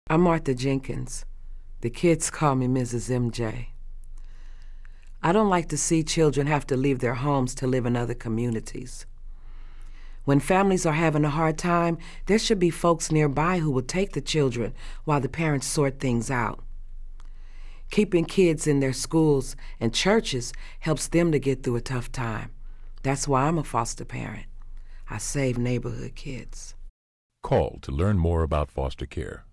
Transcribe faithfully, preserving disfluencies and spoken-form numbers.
I'm Martha Jenkins. The kids call me Missus M J. I don't like to see children have to leave their homes to live in other communities. When families are having a hard time, there should be folks nearby who will take the children while the parents sort things out. Keeping kids in their schools and churches helps them to get through a tough time. That's why I'm a foster parent. I save neighborhood kids. Call to learn more about foster care.